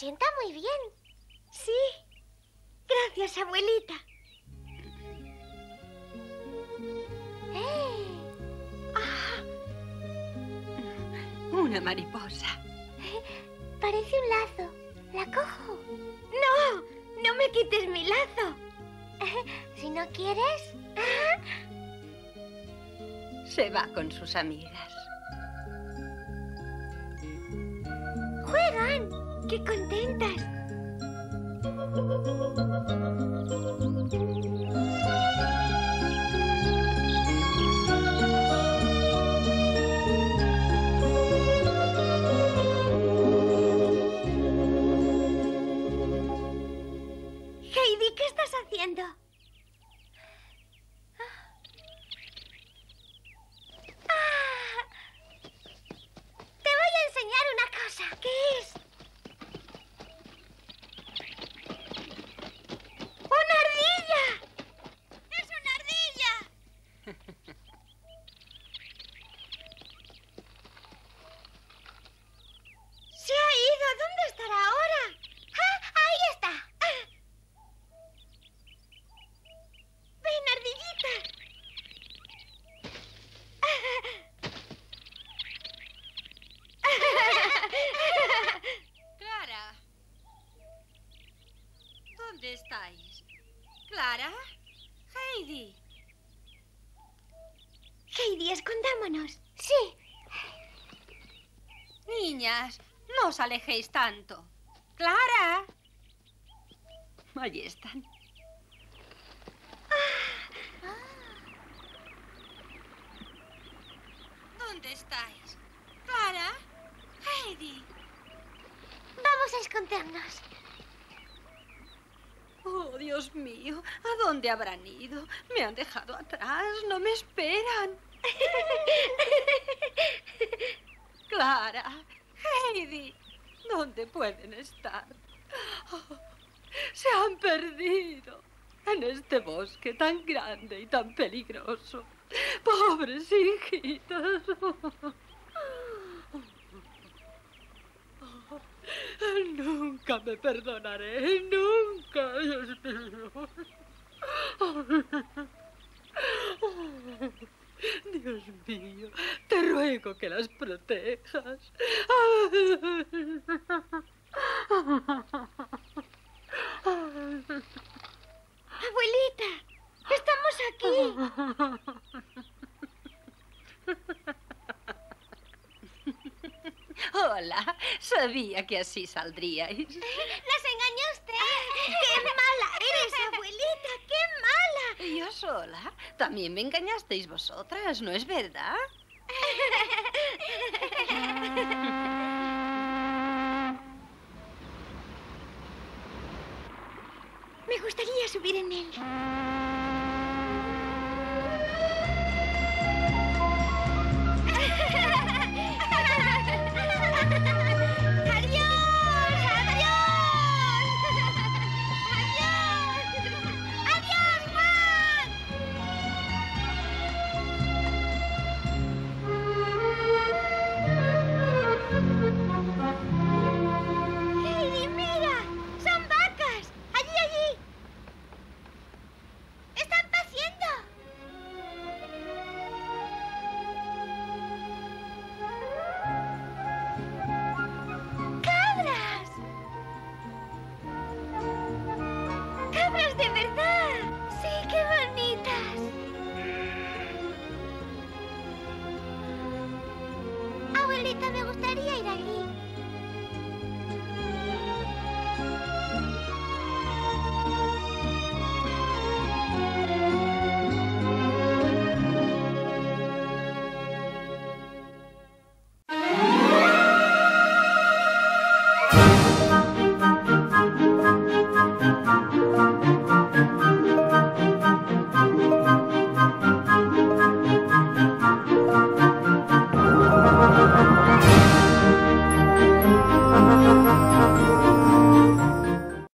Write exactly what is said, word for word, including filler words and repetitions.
sienta muy bien. Sí. Gracias, abuelita. ¡Eh! Ah. Una mariposa. Parece un lazo. ¿La cojo? ¡No! ¡No me quites mi lazo! Si no quieres... Se va con sus amigas. ¡Juegan! ¡Qué contentas! Heidi, ¿qué estás haciendo? Te voy a enseñar una cosa. ¿Qué es? ¡Una ardilla! ¡Es una ardilla! Se ha ido. ¿Dónde estará ahora? ¡Ah! ¡Ahí está! ¡Ven, ardillita! Clara. ¿Dónde estáis? ¿Clara? Heidi. Heidi, escondámonos. Sí. Niñas, no os alejéis tanto. ¡Clara! Allí están. ¿Dónde estáis? ¿Clara? Heidi. Vamos a escondernos. Oh, Dios mío, ¿a dónde habrán ido? Me han dejado atrás, no me esperan. Clara, Heidi, ¿dónde pueden estar? Oh, se han perdido en este bosque tan grande y tan peligroso. Pobres hijitas. Nunca me perdonaré, nunca, Dios mío. Dios mío, te ruego que las protejas. Abuelita, estamos aquí. Hola, sabía que así saldríais. ¡Nos engañó usted! ¡Qué mala eres, abuelita! ¡Qué mala! ¿Y yo sola? También me engañasteis vosotras, ¿no es verdad? Me gustaría subir en él. ¡De verdad! ¡Sí, qué bonitas! Abuelita, me gustaría ir allí.